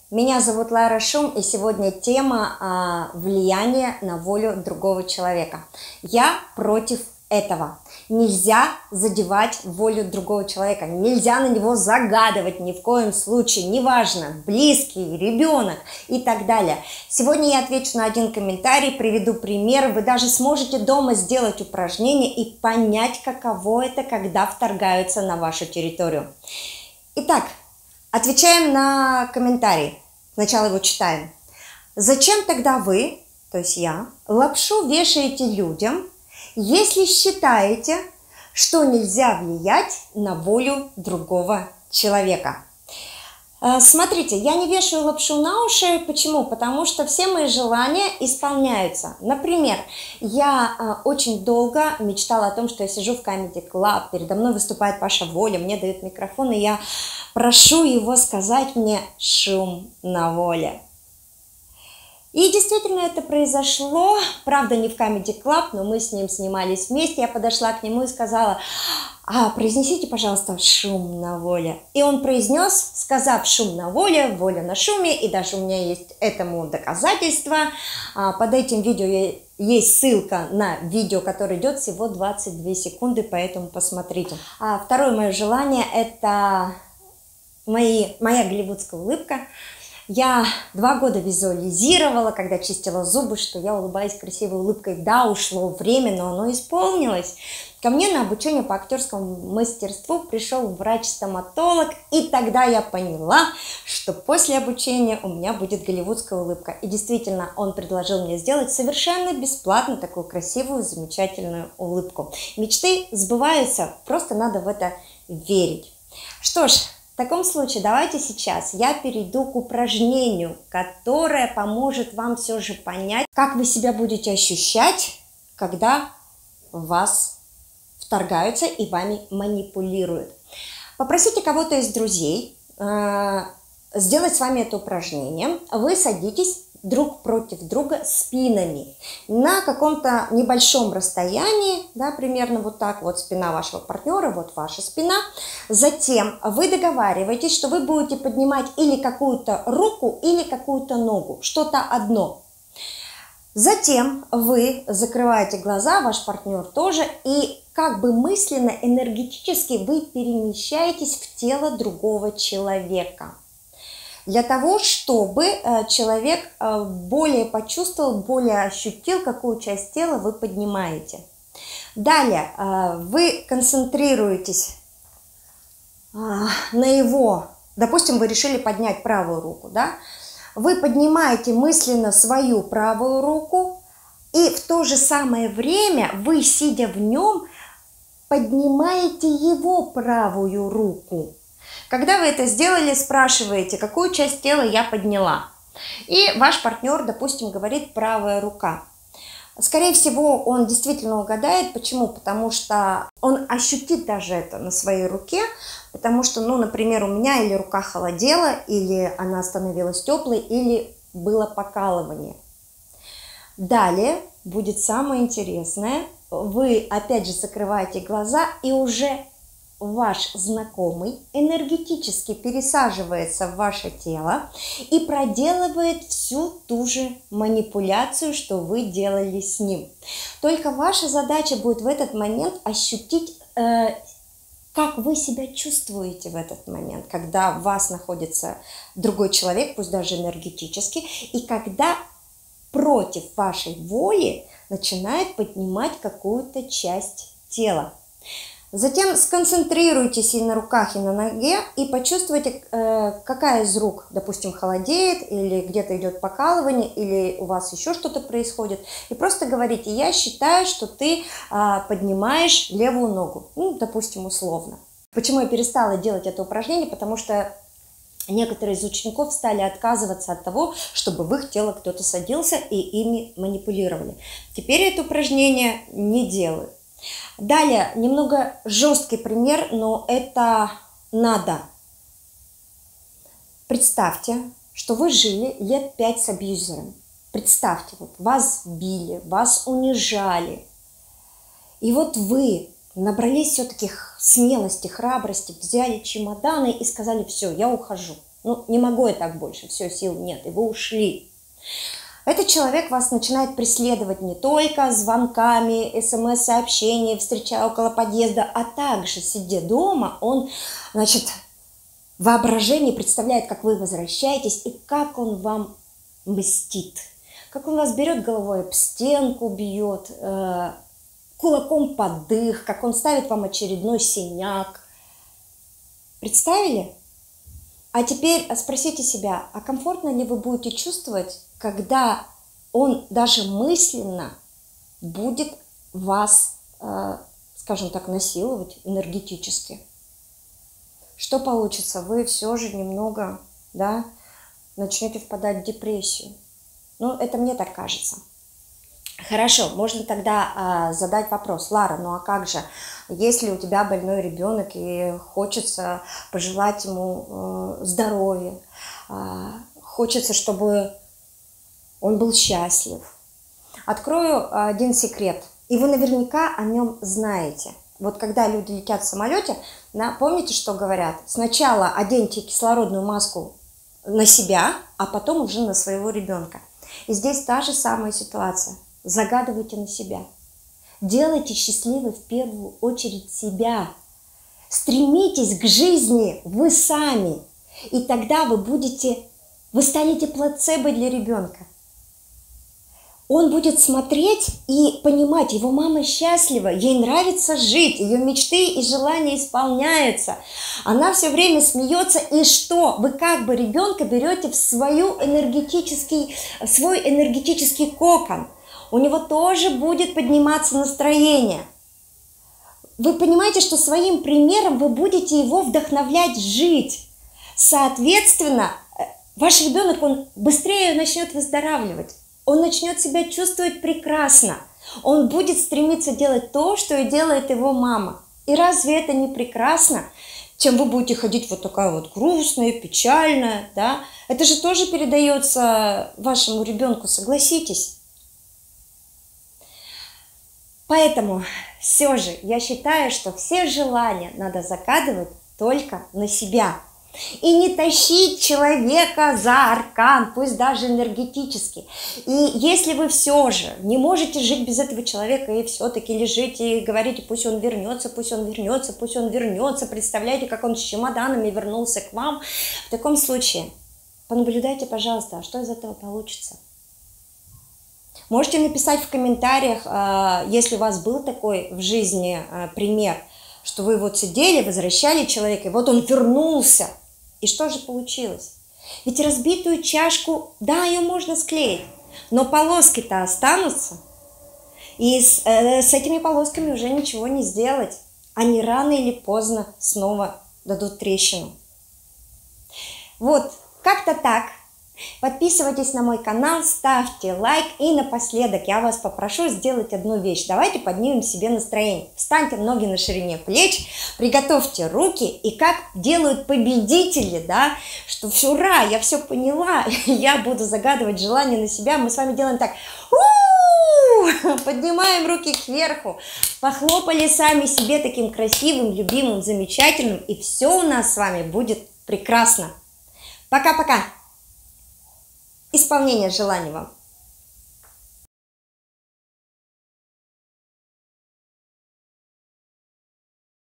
Меня зовут Лара Шум, и сегодня тема влияние на волю другого человека. Я против этого. Нельзя задевать волю другого человека, нельзя на него загадывать ни в коем случае, неважно, близкий, ребенок и так далее. Сегодня я отвечу на один комментарий, приведу пример, вы даже сможете дома сделать упражнение и понять, каково это, когда вторгаются на вашу территорию. Итак, отвечаем на комментарий. Сначала его читаем. Зачем тогда вы, то есть я, лапшу вешаете людям, если считаете, что нельзя влиять на волю другого человека? Смотрите, я не вешаю лапшу на уши. Почему? Потому что все мои желания исполняются. Например, я очень долго мечтала о том, что я сижу в Comedy Club, передо мной выступает Паша Воля, мне дают микрофон, и я прошу его сказать мне «шум на воле». И действительно это произошло, правда не в Comedy Club, но мы с ним снимались вместе. Я подошла к нему и сказала: произнесите, пожалуйста, «шум на воле». И он произнес, сказав «шум на воле», «воля на шуме», и даже у меня есть этому доказательство. Под этим видео есть ссылка на видео, которое идет всего 22 секунды, поэтому посмотрите. Второе мое желание – это моя голливудская улыбка. Я 2 года визуализировала, когда чистила зубы, что я улыбаюсь красивой улыбкой. Да, ушло время, но оно исполнилось. Ко мне на обучение по актерскому мастерству пришел врач-стоматолог, и тогда я поняла, что после обучения у меня будет голливудская улыбка. И действительно, он предложил мне сделать совершенно бесплатно такую красивую, замечательную улыбку. Мечты сбываются, просто надо в это верить. Что ж, в таком случае давайте сейчас я перейду к упражнению, которое поможет вам все же понять, как вы себя будете ощущать, когда в вас вторгаются и вами манипулируют. Попросите кого-то из друзей сделать с вами это упражнение. Вы садитесь друг против друга спинами на каком-то небольшом расстоянии, да, примерно вот так, вот спина вашего партнера, вот ваша спина. Затем вы договариваетесь, что вы будете поднимать или какую-то руку, или какую-то ногу, что-то одно. Затем вы закрываете глаза, ваш партнер тоже, и как бы мысленно, энергетически вы перемещаетесь в тело другого человека. Для того, чтобы человек более почувствовал, более ощутил, какую часть тела вы поднимаете. Далее вы концентрируетесь на его, допустим, вы решили поднять правую руку, да? Вы поднимаете мысленно свою правую руку, и в то же самое время вы, сидя в нем, поднимаете его правую руку. Когда вы это сделали, спрашиваете, какую часть тела я подняла. И ваш партнер, допустим, говорит правая рука. Скорее всего, он действительно угадает. Почему? Потому что он ощутит даже это на своей руке. Потому что, ну, например, у меня или рука холодела, или она становилась теплой, или было покалывание. Далее будет самое интересное. Вы опять же закрываете глаза, и уже ваш знакомый энергетически пересаживается в ваше тело и проделывает всю ту же манипуляцию, что вы делали с ним. Только ваша задача будет в этот момент ощутить, как вы себя чувствуете в этот момент, когда в вас находится другой человек, пусть даже энергетически, и когда против вашей воли начинает поднимать какую-то часть тела. Затем сконцентрируйтесь и на руках, и на ноге, и почувствуйте, какая из рук, допустим, холодеет, или где-то идет покалывание, или у вас еще что-то происходит. И просто говорите: я считаю, что ты поднимаешь левую ногу, ну, допустим, условно. Почему я перестала делать это упражнение? Потому что некоторые из учеников стали отказываться от того, чтобы в их тело кто-то садился и ими манипулировали. Теперь это упражнение не делаю. Далее, немного жесткий пример, но это надо. Представьте, что вы жили лет 5 с абьюзером. Представьте, вот вас били, вас унижали. И вот вы набрались все-таки смелости, храбрости, взяли чемоданы и сказали: все, я ухожу. Ну, не могу я так больше, все, сил нет, и вы ушли. Этот человек вас начинает преследовать не только звонками, смс-сообщениями, встречая около подъезда, а также, сидя дома, он, значит, в воображении представляет, как вы возвращаетесь и как он вам мстит. Как он вас берет головой об стенку, бьет, кулаком под дых, как он ставит вам очередной синяк. Представили? А теперь спросите себя, а комфортно ли вы будете чувствовать, когда он даже мысленно будет вас, скажем так, насиловать энергетически? Что получится? Вы все же немного, да, начнете впадать в депрессию. Ну, это мне так кажется. Хорошо, можно тогда задать вопрос. Лара, ну а как же, если у тебя больной ребенок и хочется пожелать ему здоровья, хочется, чтобы он был счастлив. Открою один секрет, и вы наверняка о нем знаете. Вот когда люди летят в самолете, помните, что говорят? Сначала оденьте кислородную маску на себя, а потом уже на своего ребенка. И здесь та же самая ситуация. Загадывайте на себя. Делайте счастливой в первую очередь себя. Стремитесь к жизни вы сами. И тогда вы станете плацебо для ребенка. Он будет смотреть и понимать, его мама счастлива, ей нравится жить, ее мечты и желания исполняются. Она все время смеется, и что? Вы как бы ребенка берете в свой энергетический кокон. У него тоже будет подниматься настроение. Вы понимаете, что своим примером вы будете его вдохновлять жить. Соответственно, ваш ребенок, он быстрее начнет выздоравливать. Он начнет себя чувствовать прекрасно. Он будет стремиться делать то, что и делает его мама. И разве это не прекрасно, чем вы будете ходить вот такая вот грустная, печальная, да? Это же тоже передается вашему ребенку, согласитесь. Поэтому все же я считаю, что все желания надо загадывать только на себя. И не тащить человека за аркан, пусть даже энергетически. И если вы все же не можете жить без этого человека и все-таки лежите и говорите, пусть он вернется, пусть он вернется, пусть он вернется, представляете, как он с чемоданами вернулся к вам, в таком случае понаблюдайте, пожалуйста, а что из этого получится. Можете написать в комментариях, если у вас был такой в жизни пример, что вы вот сидели, возвращали человека, и вот он вернулся. И что же получилось? Ведь разбитую чашку, да, ее можно склеить, но полоски-то останутся. И с этими полосками уже ничего не сделать. Они рано или поздно снова дадут трещину. Вот, как-то так. Подписывайтесь на мой канал, ставьте лайк. И напоследок я вас попрошу сделать одну вещь. Давайте поднимем себе настроение. Встаньте ноги на ширине плеч, приготовьте руки. И как делают победители, да, что все, ура, я все поняла, я буду загадывать желание на себя. Мы с вами делаем так. Поднимаем руки кверху, похлопали сами себе таким красивым, любимым, замечательным. И все у нас с вами будет прекрасно. Пока-пока. Исполнение желаний вам.